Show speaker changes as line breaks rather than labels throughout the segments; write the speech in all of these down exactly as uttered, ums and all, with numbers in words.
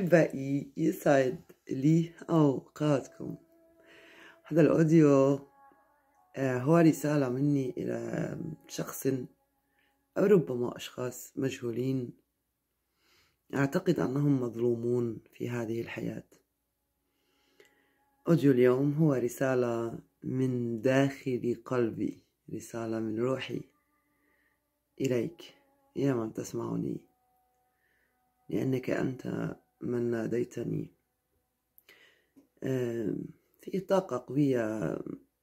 أحبائي، يسعد لي أوقاتكم. هذا الأوديو هو رسالة مني إلى شخص أو ربما أشخاص مجهولين أعتقد أنهم مظلومون في هذه الحياة. أوديو اليوم هو رسالة من داخل قلبي، رسالة من روحي إليك يا من تسمعني، لأنك أنت من ناديتني. في طاقة قوية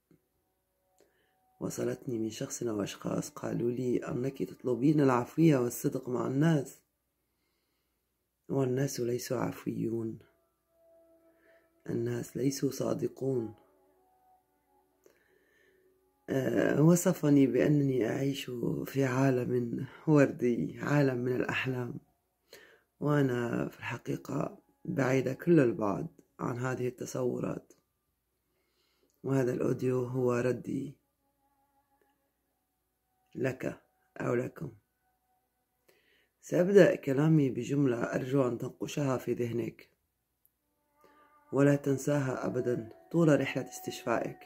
وصلتني من شخص أو أشخاص قالوا لي أنك تطلبين العفوية والصدق مع الناس، والناس ليسوا عفويون، الناس ليسوا صادقون. أه وصفني بأنني أعيش في عالم وردي، عالم من الأحلام، وأنا في الحقيقة بعيدة كل البعد عن هذه التصورات. وهذا الأوديو هو ردي لك أو لكم. سأبدأ كلامي بجملة أرجو أن تنقشها في ذهنك ولا تنساها أبدا طول رحلة استشفائك.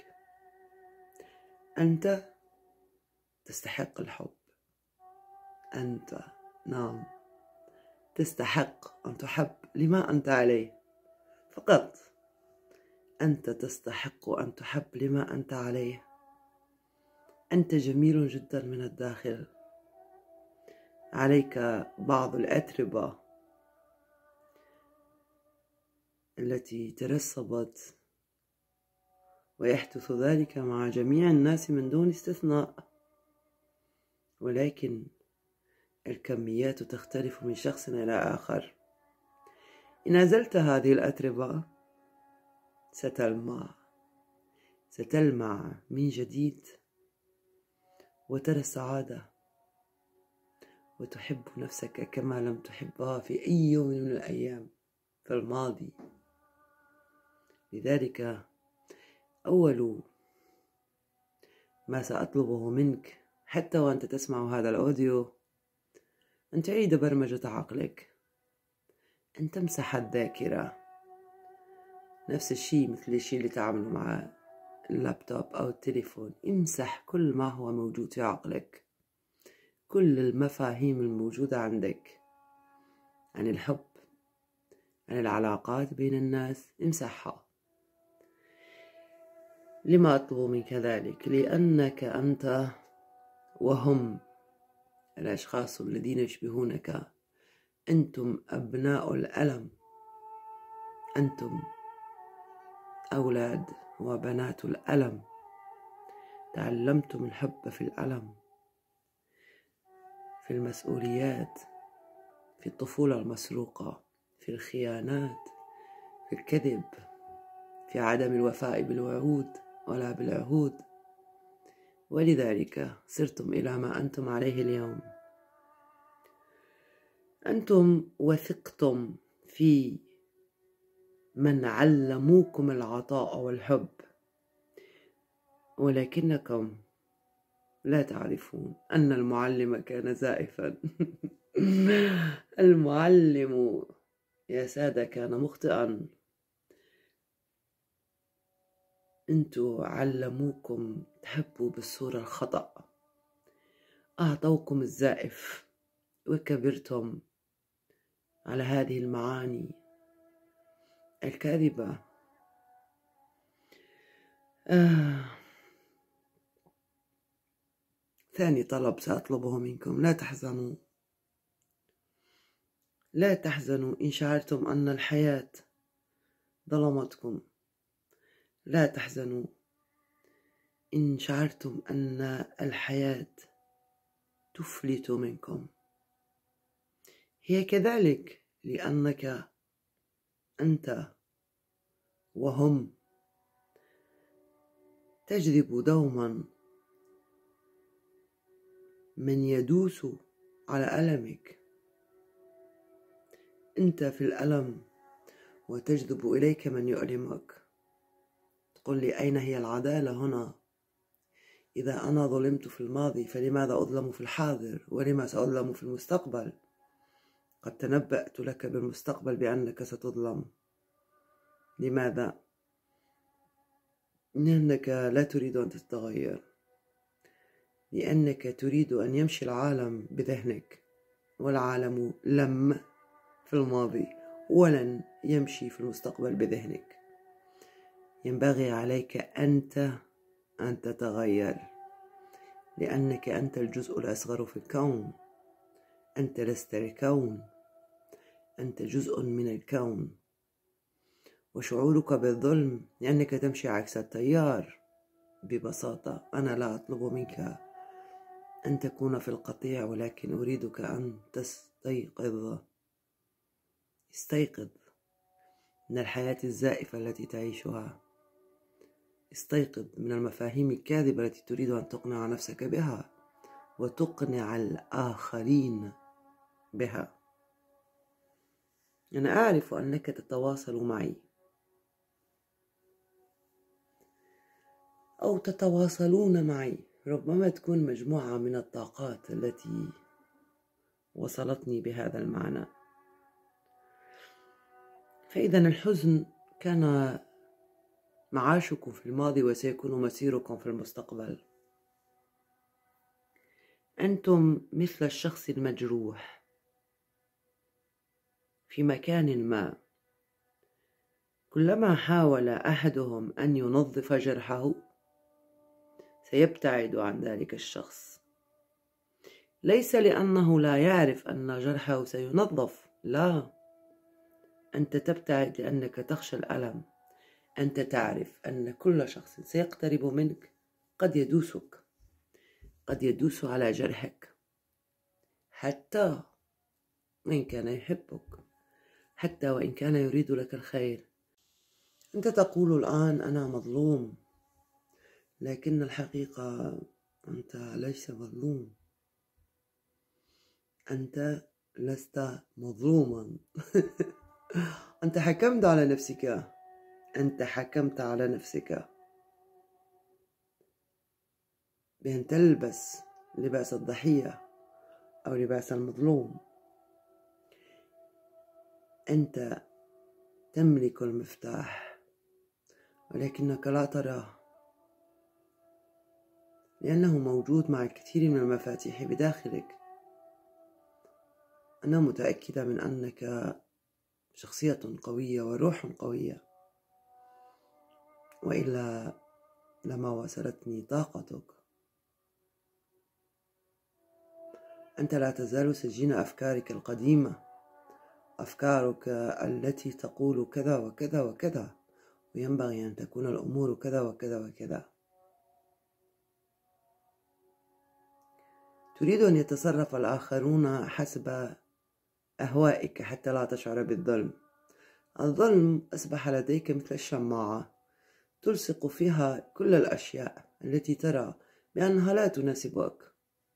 أنت تستحق الحب، أنت نعم تستحق أن تحب لما أنت عليه فقط. أنت تستحق أن تحب لما أنت عليه. أنت جميل جدا من الداخل. عليك بعض الأتربة التي ترسبت، ويحدث ذلك مع جميع الناس من دون استثناء، ولكن الكميات تختلف من شخص إلى آخر. إن أزلت هذه الأتربة ستلمع ستلمع من جديد، وترى السعادة وتحب نفسك كما لم تحبها في أي يوم من الأيام في الماضي. لذلك أول ما سأطلبه منك حتى وأنت تسمع هذا الأوديو أن تعيد برمجة عقلك، أن تمسح الذاكرة. نفس الشيء مثل الشيء اللي تعمله مع اللابتوب أو التليفون، امسح كل ما هو موجود في عقلك، كل المفاهيم الموجودة عندك عن الحب، عن العلاقات بين الناس، امسحها. لما أطلب منك ذلك؟ لأنك أنت وهم الأشخاص الذين يشبهونك، أنتم أبناء الألم، أنتم أولاد وبنات الألم. تعلمتم الحب في الألم، في المسؤوليات، في الطفولة المسروقة، في الخيانات، في الكذب، في عدم الوفاء بالوعود ولا بالعهود، ولذلك صرتم إلى ما أنتم عليه اليوم. أنتم وثقتم في من علموكم العطاء والحب، ولكنكم لا تعرفون أن المعلم كان زائفا. المعلم يا سادة كان مخطئا. انتوا علموكم تحبوا بالصورة الخطأ، أعطوكم الزائف، وكبرتم على هذه المعاني الكاذبة. آه. ثاني طلب سأطلبه منكم: لا تحزنوا، لا تحزنوا إن شعرتم أن الحياة ظلمتكم. لا تحزنوا إن شعرتم أن الحياة تفلت منكم. هي كذلك، لأنك أنت وهم تجذب دوما من يدوس على ألمك. أنت في الألم وتجذب إليك من يؤلمك. تقول لي أين هي العدالة هنا؟ إذا أنا ظلمت في الماضي فلماذا أظلم في الحاضر؟ ولما سأظلم في المستقبل؟ قد تنبأت لك بالمستقبل بأنك ستظلم. لماذا؟ لأنك لا تريد أن تتغير، لأنك تريد أن يمشي العالم بذهنك، والعالم لم في الماضي ولن يمشي في المستقبل بذهنك. ينبغي عليك أنت أن تتغير، لأنك أنت الجزء الأصغر في الكون. أنت لست الكون، أنت جزء من الكون. وشعورك بالظلم لأنك تمشي عكس التيار. ببساطة أنا لا أطلب منك أن تكون في القطيع، ولكن أريدك أن تستيقظ. استيقظ من الحياة الزائفة التي تعيشها. استيقظ من المفاهيم الكاذبة التي تريد أن تقنع نفسك بها وتقنع الآخرين بها. أنا أعرف أنك تتواصل معي أو تتواصلون معي، ربما تكون مجموعة من الطاقات التي وصلتني بهذا المعنى. فإذا الحزن كان معاشكم في الماضي وسيكون مسيركم في المستقبل. أنتم مثل الشخص المجروح في مكان ما، كلما حاول أحدهم أن ينظف جرحه سيبتعد عن ذلك الشخص، ليس لأنه لا يعرف أن جرحه سينظف، لا، أنت تبتعد لأنك تخشى الألم. أنت تعرف أن كل شخص سيقترب منك قد يدوسك، قد يدوس على جرحك، حتى وإن كان يحبك، حتى وإن كان يريد لك الخير. أنت تقول الآن أنا مظلوم، لكن الحقيقة أنت ليس مظلوم، أنت لست مظلوما. أنت حكمت على نفسك، أنت حكمت على نفسك بأن تلبس لباس الضحية أو لباس المظلوم. أنت تملك المفتاح ولكنك لا تراه، لأنه موجود مع الكثير من المفاتيح بداخلك. أنا متأكدة من أنك شخصية قوية وروح قوية، وإلا لما وصلتني طاقتك. أنت لا تزال سجين أفكارك القديمة، أفكارك التي تقول كذا وكذا وكذا، وينبغي أن تكون الأمور كذا وكذا وكذا. تريد أن يتصرف الآخرون حسب أهوائك حتى لا تشعر بالظلم. الظلم أصبح لديك مثل الشماعة، تلصق فيها كل الأشياء التي ترى بأنها لا تناسبك.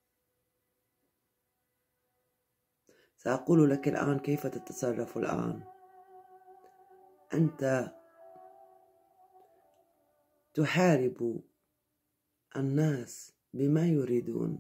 سأقول لك الآن كيف تتصرف الآن. أنت تحارب الناس بما يريدون.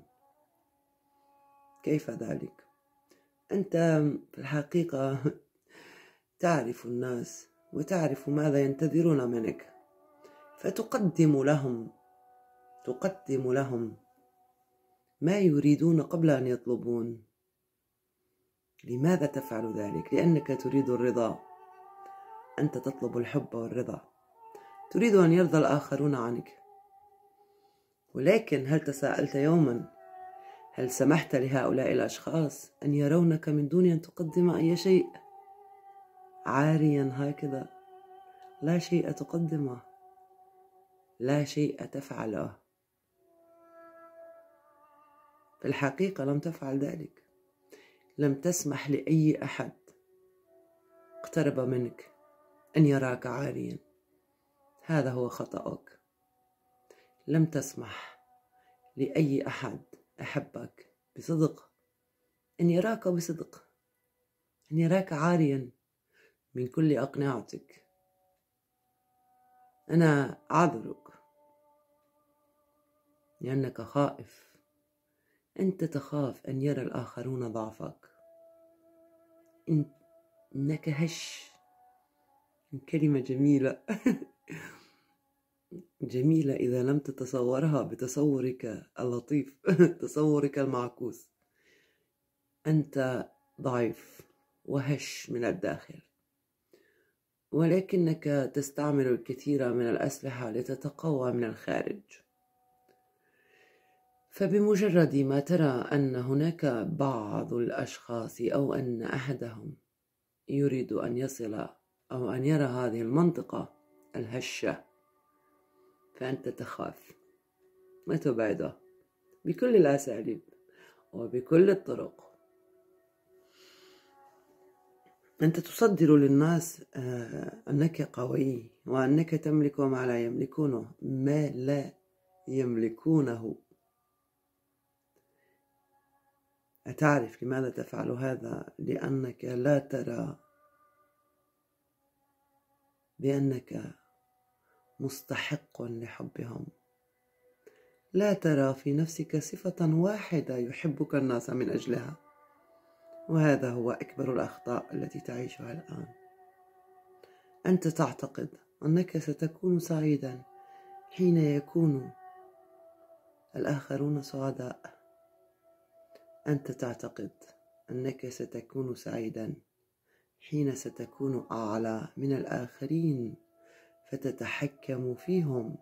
كيف ذلك؟ أنت في الحقيقة تعرف الناس وتعرف ماذا ينتظرون منك، فتقدم لهم تقدم لهم ما يريدون قبل أن يطلبون. لماذا تفعل ذلك؟ لأنك تريد الرضا. أنت تطلب الحب والرضا، تريد أن يرضى الآخرون عنك. ولكن هل تساءلت يوما هل سمحت لهؤلاء الأشخاص أن يرونك من دون أن تقدم أي شيء؟ عاريا هكذا، لا شيء تقدمه، لا شيء تفعله. في الحقيقة لم تفعل ذلك. لم تسمح لأي أحد اقترب منك أن يراك عاريا. هذا هو خطأك. لم تسمح لأي أحد أحبك بصدق أن يراك بصدق، أن يراك عاريا من كل أقنعتك. أنا أعذرك لأنك خائف. أنت تخاف أن يرى الآخرون ضعفك، إنك هش. كلمة جميلة جميلة إذا لم تتصورها بتصورك اللطيف تصورك المعكوس. أنت ضعيف وهش من الداخل، ولكنك تستعمل الكثير من الأسلحة لتتقوى من الخارج. فبمجرد ما ترى أن هناك بعض الأشخاص أو أن أحدهم يريد أن يصل أو أن يرى هذه المنطقة الهشة، فأنت تخاف وتبعده بكل الأساليب وبكل الطرق. أنت تصدر للناس أنك قوي وأنك تملك ما لا يملكونه ما لا يملكونه. أتعرف لماذا تفعل هذا؟ لأنك لا ترى بأنك مستحق لحبهم، لا ترى في نفسك صفة واحدة يحبك الناس من أجلها، وهذا هو أكبر الأخطاء التي تعيشها الآن. أنت تعتقد أنك ستكون سعيدا حين يكون الآخرون سعداء. أنت تعتقد أنك ستكون سعيدا حين ستكون أعلى من الآخرين، فتتحكم فيهم،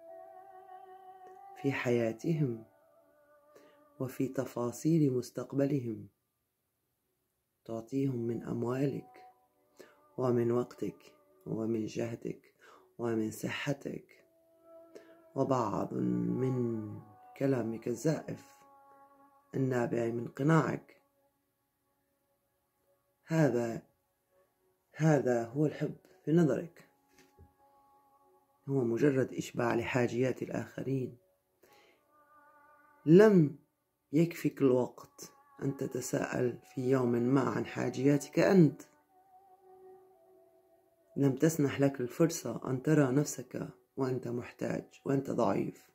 في حياتهم، وفي تفاصيل مستقبلهم، تعطيهم من أموالك ومن وقتك ومن جهدك ومن صحتك وبعض من كلامك الزائف النابع من قناعك. هذا هذا هو الحب في نظرك، هو مجرد إشباع لحاجيات الآخرين. لم يكفك الوقت أن تتساءل في يوم ما عن حاجياتك أنت. لم تسنح لك الفرصة أن ترى نفسك وأنت محتاج وأنت ضعيف.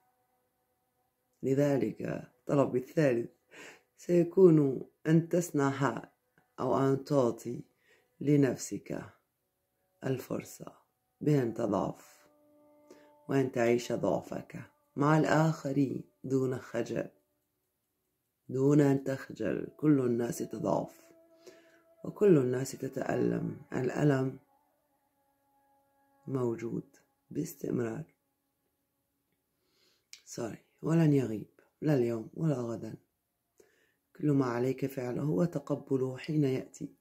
لذلك الطلب الثالث سيكون أن تسنح أو أن تعطي لنفسك الفرصة بأن تضعف وأن تعيش ضعفك مع الآخرين دون خجل، دون أن تخجل. كل الناس تضعف وكل الناس تتألم. الألم موجود باستمرار سوري ولن يغيب، لا اليوم ولا غدا. كل ما عليك فعله هو تقبله حين يأتي،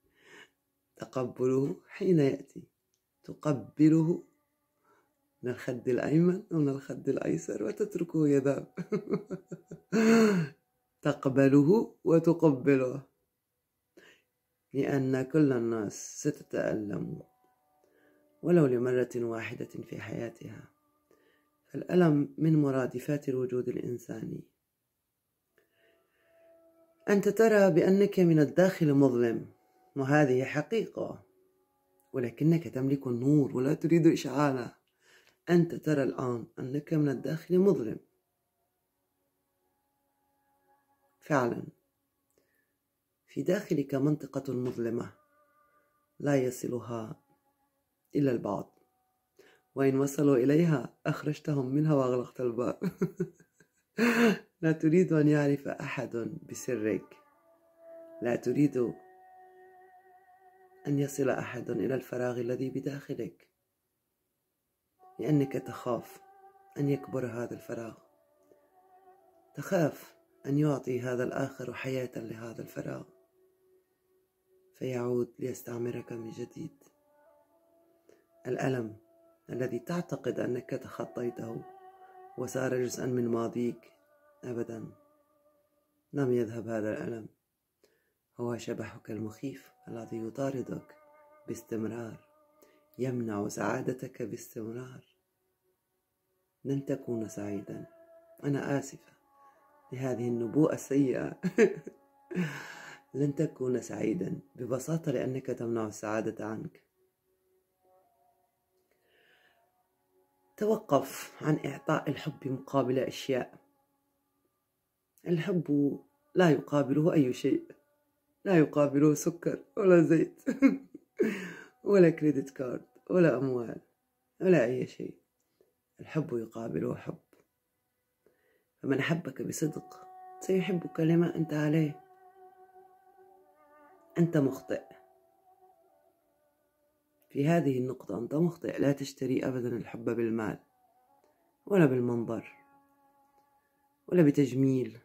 تقبله حين يأتي. تقبله من الخد الأيمن ومن الخد الأيسر وتتركه يذهب تقبله وتقبله، لأن كل الناس ستتألم ولو لمرة واحدة في حياتها. فالألم من مرادفات الوجود الإنساني. أنت ترى بأنك من الداخل مظلم، وهذه حقيقة، ولكنك تملك النور ولا تريد إشعاله. أنت ترى الآن أنك من الداخل مظلم فعلا. في داخلك منطقة مظلمة لا يصلها إلا البعض، وإن وصلوا إليها أخرجتهم منها وأغلقت الباب لا تريد أن يعرف أحد بسرك، لا تريد أن يصل أحد إلى الفراغ الذي بداخلك، لأنك تخاف أن يكبر هذا الفراغ، تخاف أن يعطي هذا الآخر حياة لهذا الفراغ فيعود ليستعمرك من جديد. الألم الذي تعتقد أنك تخطيته وصار جزءا من ماضيك، أبدا لم يذهب هذا الألم. هو شبحك المخيف الذي يطاردك باستمرار، يمنع سعادتك باستمرار. لن تكون سعيدا. أنا آسفة لهذه النبوءة السيئة لن تكون سعيدا ببساطة لأنك تمنع السعادة عنك. توقف عن إعطاء الحب مقابل أشياء. الحب لا يقابله أي شيء، لا يقابله سكر ولا زيت ولا كريدت كارد ولا أموال ولا أي شيء. الحب يقابله حب. فمن أحبك بصدق سيحبك لما أنت عليه. أنت مخطئ في هذه النقطة، أنت مخطئ. لا تشتري أبدا الحب بالمال ولا بالمنظر ولا بتجميل.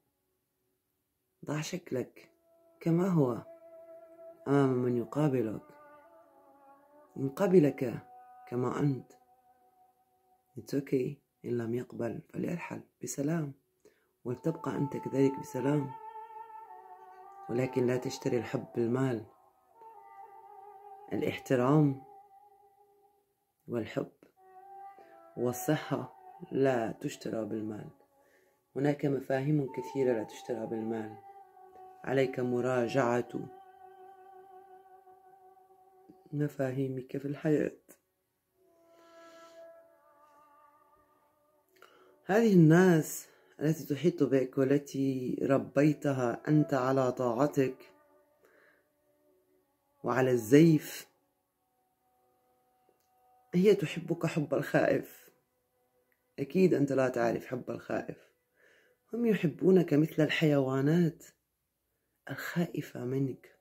ضع شكلك كما هو أمام من يقابلك. إن قبلك كما أنت It's okay. إن لم يقبل فليرحل بسلام، ولتبقى أنت كذلك بسلام. ولكن لا تشتري الحب بالمال. الاحترام والحب والصحة لا تشترى بالمال. هناك مفاهيم كثيرة لا تشترى بالمال. عليك مراجعة مفاهيمك في الحياة. هذه الناس التي تحيط بك والتي ربيتها أنت على طاعتك وعلى الزيف، هي تحبك حب الخائف. أكيد أنت لا تعرف حب الخائف. هم يحبونك مثل الحيوانات الخائفة منك،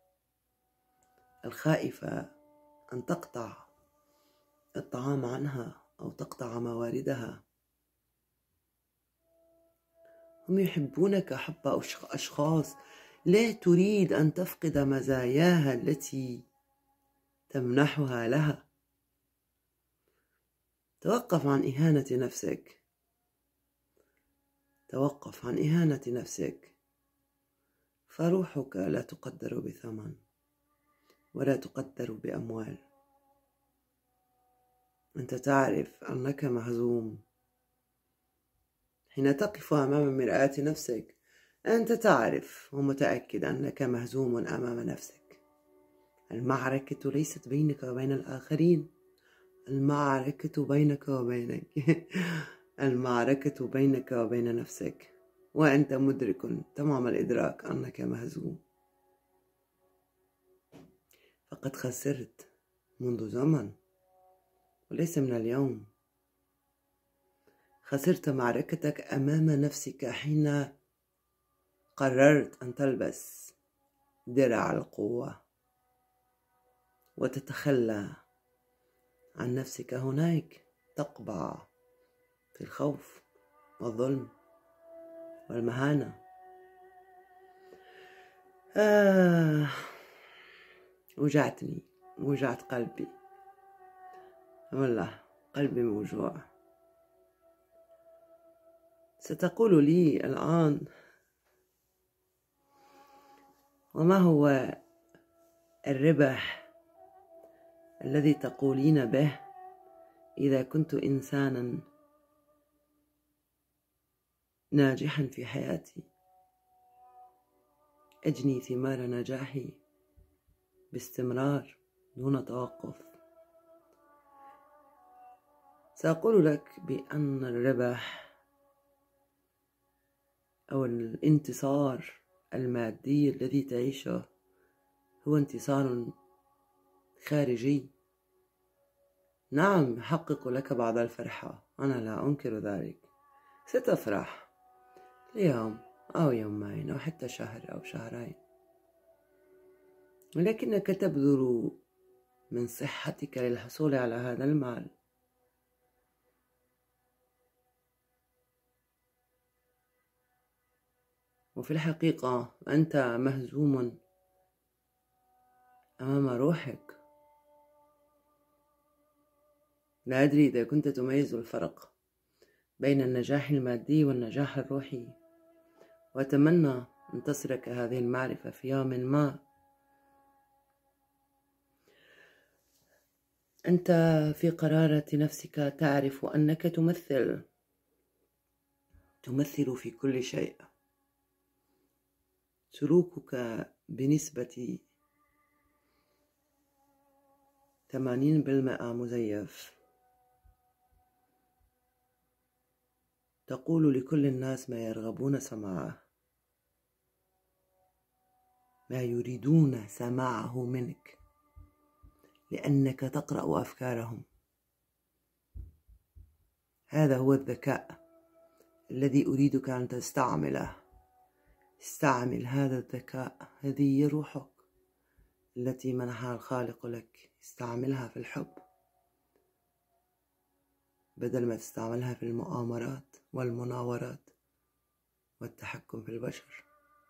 الخائفة أن تقطع الطعام عنها أو تقطع مواردها. هم يحبونك حب أشخاص لا تريد أن تفقد مزاياها التي تمنحها لها. توقف عن إهانة نفسك. توقف عن إهانة نفسك. فروحك لا تقدر بثمن ولا تقدر بأموال. أنت تعرف أنك مهزوم حين تقف أمام مرآة نفسك. أنت تعرف ومتأكد أنك مهزوم أمام نفسك. المعركة ليست بينك وبين الآخرين، المعركة بينك وبينك المعركة بينك وبين نفسك، وأنت مدرك تمام الإدراك أنك مهزوم. فقد خسرت منذ زمن وليس من اليوم. خسرت معركتك أمام نفسك حين قررت أن تلبس درع القوة وتتخلى عن نفسك. هناك تقبع في الخوف والظلم والمهانة. آه وجعتني، وجعت قلبي، والله قلبي موجوع. ستقول لي الآن: وما هو الربح الذي تقولين به إذا كنت إنسانا ناجحا في حياتي أجني ثمار نجاحي باستمرار دون توقف؟ سأقول لك بأن الربح أو الانتصار المادي الذي تعيشه هو انتصار خارجي. نعم، يحقق لك بعض الفرحة، أنا لا أنكر ذلك. ستفرح ليوم أو يومين أو حتى شهر أو شهرين، ولكنك تبذل من صحتك للحصول على هذا المال. وفي الحقيقة أنت مهزوم أمام روحك. لا أدري إذا كنت تميز الفرق بين النجاح المادي والنجاح الروحي، وأتمنى أن تصلك هذه المعرفة في يوم ما. أنت في قرارة نفسك تعرف أنك تمثل تمثل في كل شيء. سلوكك بنسبة ثمانين بالمئة مزيف. تقول لكل الناس ما يرغبون سماعه. ما يريدون سماعه منك، لأنك تقرأ أفكارهم. هذا هو الذكاء الذي أريدك أن تستعمله. استعمل هذا الذكاء، هذه روحك التي منحها الخالق لك. استعملها في الحب بدل ما تستعملها في المؤامرات والمناورات والتحكم في البشر.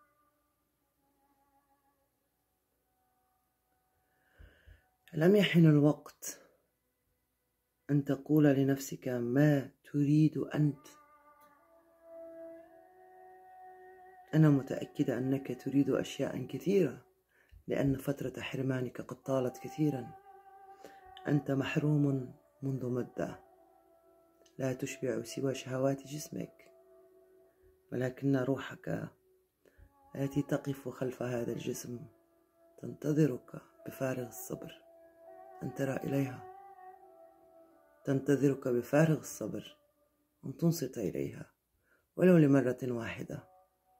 لم يحن الوقت أن تقول لنفسك ما تريد أنت؟ أنا متأكدة أنك تريد أشياء كثيرة، لأن فترة حرمانك قد طالت كثيرا. أنت محروم منذ مدة، لا تشبع سوى شهوات جسمك، ولكن روحك التي تقف خلف هذا الجسم تنتظرك بفارغ الصبر أن ترى إليها، تنتظرك بفارغ الصبر أن تنصت إليها ولو لمرة واحدة.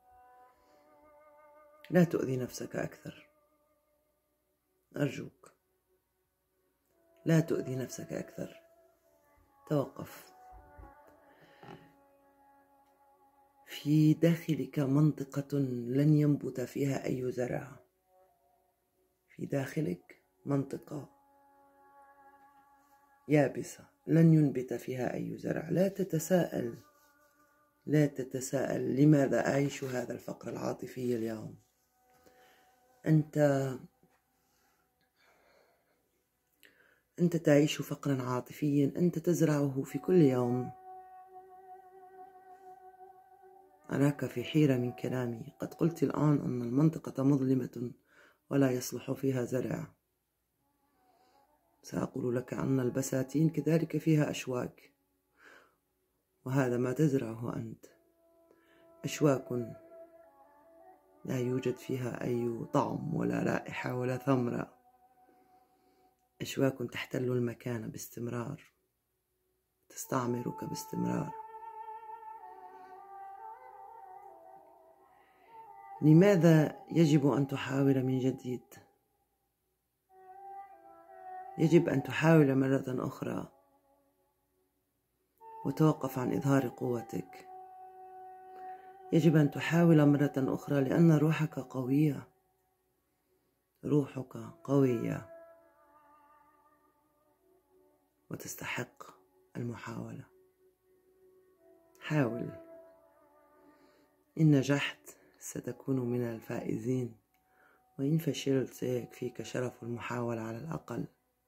لا تؤذي نفسك أكثر، أرجوك لا تؤذي نفسك أكثر. توقف. في داخلك منطقة لن ينبت فيها أي زرع. في داخلك منطقة يابسة لن ينبت فيها أي زرع. لا تتساءل لا تتساءل لماذا أعيش هذا الفقر العاطفي اليوم. أنت أنت تعيش فقرا عاطفيا أنت تزرعه في كل يوم. أراك في حيرة من كلامي. قد قلت الآن أن المنطقة مظلمة ولا يصلح فيها زرع. سأقول لك أن البساتين كذلك فيها أشواك، وهذا ما تزرعه أنت. أشواك لا يوجد فيها أي طعم ولا رائحة ولا ثمرة. أشواك تحتل المكان باستمرار، تستعمرك باستمرار. لماذا يجب أن تحاول من جديد؟ يجب أن تحاول مرة أخرى وتوقف عن إظهار قوتك. يجب أن تحاول مرة أخرى لأن روحك قوية. روحك قوية وتستحق المحاولة. حاول. إن نجحت ستكون من الفائزين، وإن فشلت سيكفيك شرف المحاولة على الأقل.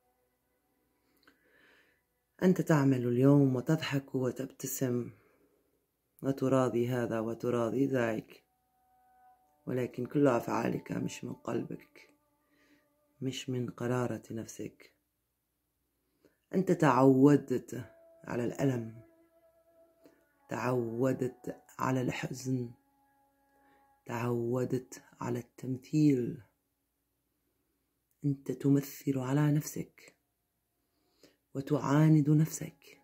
أنت تعمل اليوم وتضحك وتبتسم وتراضي هذا وتراضي ذاك، ولكن كل أفعالك مش من قلبك، مش من قرارة نفسك. أنت تعودت على الألم، تعودت على الحزن، تعودت على التمثيل. أنت تمثل على نفسك وتعاند نفسك.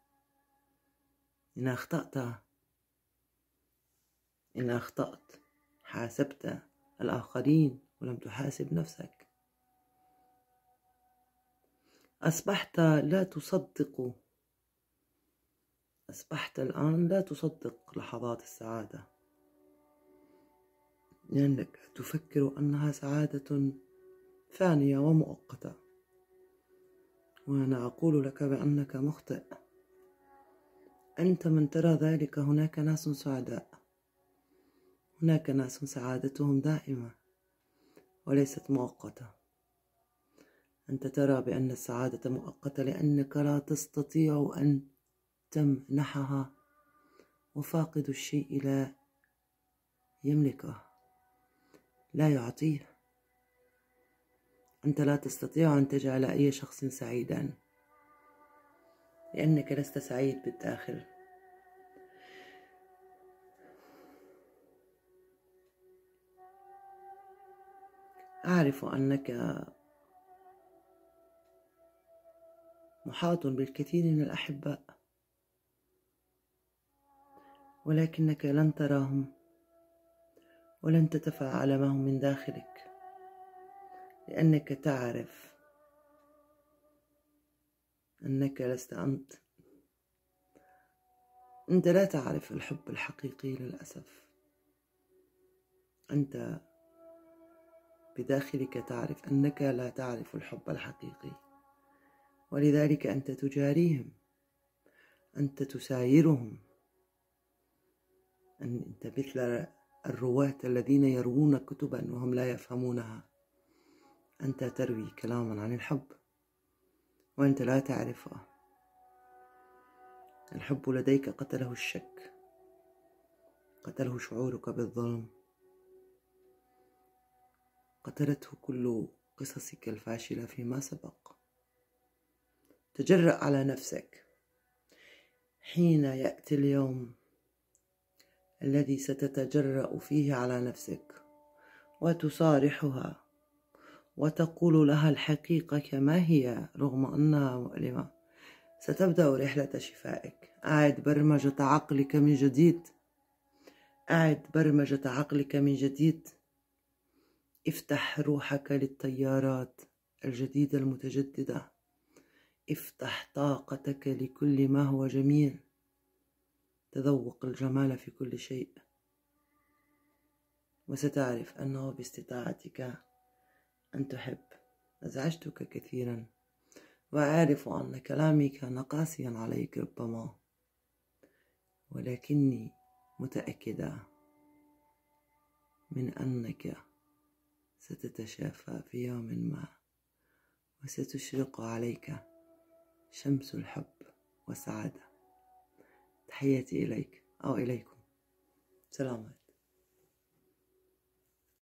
إن أخطأت إن أخطأت حاسبت الآخرين ولم تحاسب نفسك. أصبحت لا تصدق أصبحت الآن لا تصدق لحظات السعادة، لأنك تفكر أنها سعادة فانية ومؤقتة. وأنا أقول لك بأنك مخطئ. أنت من ترى ذلك. هناك ناس سعداء، هناك ناس سعادتهم دائمة وليست مؤقتة. أنت ترى بأن السعادة مؤقتة لأنك لا تستطيع أن تمنحها، وفاقد الشيء لا يملكه، لا يعطيه. أنت لا تستطيع أن تجعل أي شخص سعيدا لأنك لست سعيد بالداخل. أعرف أنك محاط بالكثير من الأحباء، ولكنك لن تراهم ولن تتفاعل معهم من داخلك، لأنك تعرف أنك لست أنت. أنت لا تعرف الحب الحقيقي للأسف. أنت بداخلك تعرف أنك لا تعرف الحب الحقيقي، ولذلك أنت تجاريهم، أنت تسايرهم. أنت مثل الرواة الذين يروون كتبا وهم لا يفهمونها. أنت تروي كلاما عن الحب وأنت لا تعرفه. الحب لديك قتله الشك، قتله شعورك بالظلم، قتلته كل قصصك الفاشلة فيما سبق. تجرأ على نفسك حين يأتي اليوم الذي ستتجرأ فيه على نفسك وتصارحها وتقول لها الحقيقة كما هي رغم أنها مؤلمة. ستبدأ رحلة شفائك. أعد برمجة عقلك من جديد، أعد برمجة عقلك من جديد. افتح روحك للتيارات الجديدة المتجددة. افتح طاقتك لكل ما هو جميل. تذوق الجمال في كل شيء، وستعرف أنه باستطاعتك أن تحب. أزعجتك كثيرا، وأعرف أن كلامي كان قاسيا عليك ربما، ولكني متأكدة من أنك ستتشافى في يوم ما، وستشرق عليك شمس الحب والسعادة. تحياتي إليك أو إليكم. سلامات.